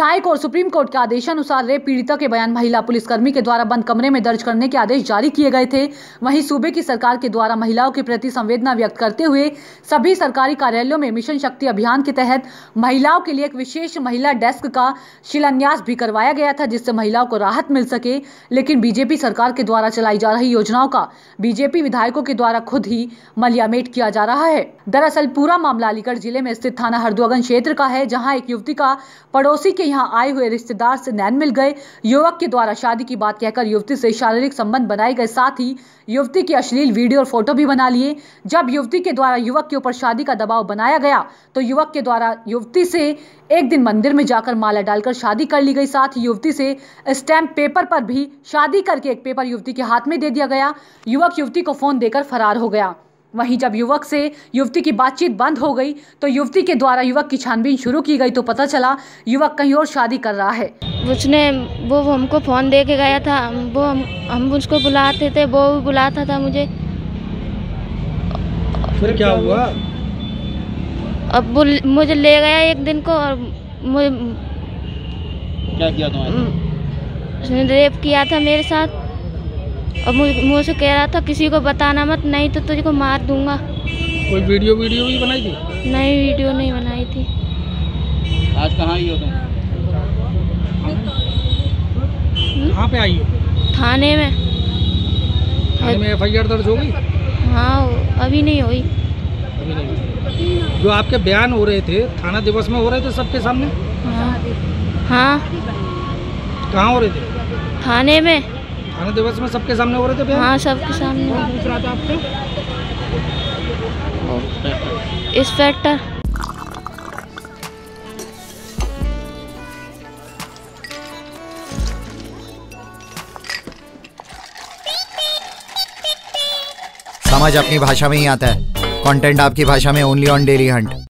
विधायक और supreme court के आदेशानुसार रेप पीड़िता के बयान महिला पुलिसकर्मी के द्वारा बंद कमरे में दर्ज करने के आदेश जारी किए गए थे। वहीं सूबे की सरकार के द्वारा महिलाओं के प्रति संवेदना व्यक्त करते हुए सभी सरकारी कार्यालयों में मिशन शक्ति अभियान के तहत महिलाओं के लिए एक विशेष महिला डेस्क का शिलान्यास भी करवाया गया था, जिससे महिलाओं को राहत मिल सके। लेकिन बीजेपी सरकार के द्वारा चलाई जा रही योजनाओं का बीजेपी विधायकों के द्वारा खुद ही मलियामेट किया जा रहा है। दरअसल पूरा मामला अलीगढ़ जिले में स्थित थाना हरदुआगंज क्षेत्र का है, जहां एक युवती का पड़ोसी के यहां आए हुए रिश्तेदार से नैन मिल गए। युवक के द्वारा शादी की बात कहकर युवती से शारीरिक संबंध बनाए गए, साथ ही युवती की अश्लील वीडियो और फोटो भी बना लिए। जब युवती के द्वारा युवक के ऊपर शादी का दबाव बनाया गया तो युवक के द्वारा युवती से एक दिन मंदिर में जाकर माला डालकर शादी कर ली गई। साथ ही युवती से स्टैम्प पेपर पर भी शादी करके एक पेपर युवती के हाथ में दे दिया गया। युवक युवती को फोन देकर फरार हो गया। वहीं जब युवक से युवती की बातचीत बंद हो गई तो युवती के द्वारा युवक की छानबीन शुरू की गई तो पता चला युवक कहीं और शादी कर रहा है। वो हमको फ़ोन दे के गया था, वो हम उसको बुलाते थे, वो भी बुलाता था मुझे। फिर क्या हुआ? अब वो मुझे ले गया एक दिन को और क्या किया तुम्हारे? उसने रेप किया था मेरे साथ और मुझसे कह रहा था किसी को बताना मत, नहीं तो तुझको मार दूंगा। कोई वीडियो भी बनाई थी? नहीं, वीडियो नहीं बनाई थी। आज कहाँ आई हो तुम? कहाँ पे आई हो? थाने में। थाने में FIR दर्ज हो गई? हाँ, अभी नहीं हुई। अभी नहीं हुई। जो आपके बयान हो रहे थे थाना दिवस में हो रहे थे सबके सामने? हाँ। कहाँ हो रहे थे? थाने में। थाना दिवस में सबके सामने हो रहे थे बयान? हाँ, सबके सामने। दूसरा था आपसे? इंस्पेक्टर। समझ अपनी भाषा में ही आता है। कंटेंट आपकी भाषा में ओनली ऑन डेली हंट।